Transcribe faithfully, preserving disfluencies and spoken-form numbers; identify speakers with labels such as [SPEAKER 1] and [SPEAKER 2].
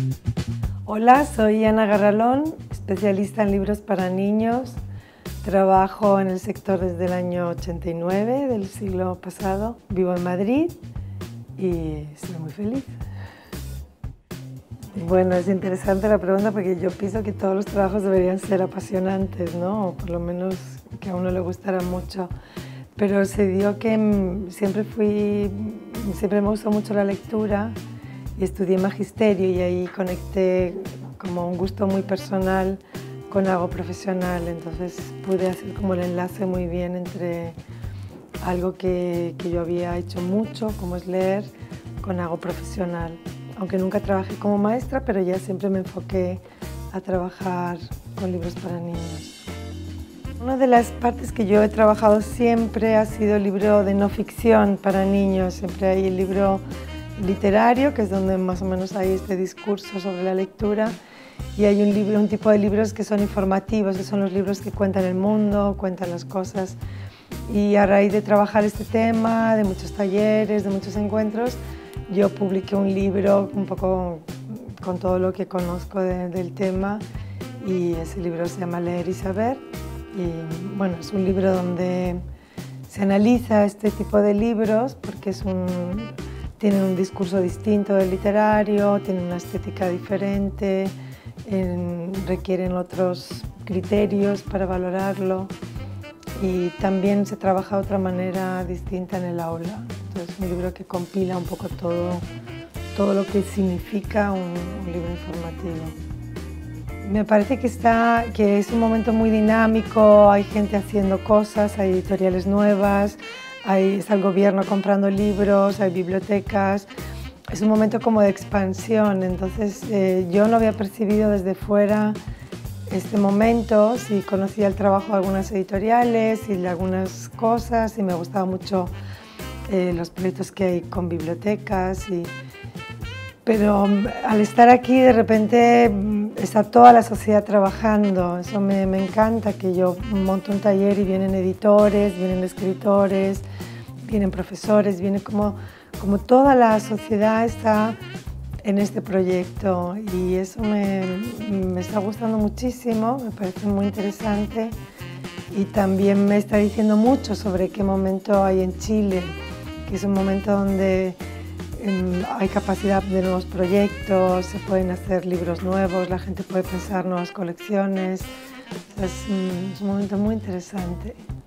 [SPEAKER 1] Hola, soy Ana Garralón, especialista en libros para niños. Trabajo en el sector desde el año ochenta y nueve del siglo pasado. Vivo en Madrid y estoy muy feliz. Bueno, es interesante la pregunta porque yo pienso que todos los trabajos deberían ser apasionantes, ¿no? O por lo menos que a uno le gustara mucho. Pero se dio que siempre fui, siempre me gustó mucho la lectura y estudié magisterio y ahí conecté como un gusto muy personal con algo profesional, entonces pude hacer como el enlace muy bien entre algo que, que yo había hecho mucho, como es leer, con algo profesional. Aunque nunca trabajé como maestra, pero ya siempre me enfoqué a trabajar con libros para niños. Una de las partes que yo he trabajado siempre ha sido el libro de no ficción para niños. Siempre hay el libro literario, que es donde más o menos hay este discurso sobre la lectura, y hay un, libro, un tipo de libros que son informativos, que son los libros que cuentan el mundo, cuentan las cosas. Y a raíz de trabajar este tema, de muchos talleres, de muchos encuentros, yo publiqué un libro un poco con todo lo que conozco de, del tema, y ese libro se llama Leer y Saber. Y bueno, es un libro donde se analiza este tipo de libros porque es un, tienen un discurso distinto del literario, tienen una estética diferente, en, requieren otros criterios para valorarlo y también se trabaja de otra manera distinta en el aula. Entonces es un libro que compila un poco todo, todo lo que significa un, un libro informativo. Me parece que, está, que es un momento muy dinámico, hay gente haciendo cosas, hay editoriales nuevas, hay, está el gobierno comprando libros, hay bibliotecas. Es un momento como de expansión, entonces eh, yo no había percibido desde fuera este momento, sí conocía el trabajo de algunas editoriales y de algunas cosas y me gustaba mucho eh, los proyectos que hay con bibliotecas. Y, pero al estar aquí de repente está toda la sociedad trabajando, eso me, me encanta, que yo monto un taller y vienen editores, vienen escritores, vienen profesores, viene como, como toda la sociedad está en este proyecto y eso me, me está gustando muchísimo, me parece muy interesante y también me está diciendo mucho sobre qué momento hay en Chile, que es un momento donde hay capacidad de nuevos proyectos, se pueden hacer libros nuevos, la gente puede pensar nuevas colecciones. Es un, es un momento muy interesante.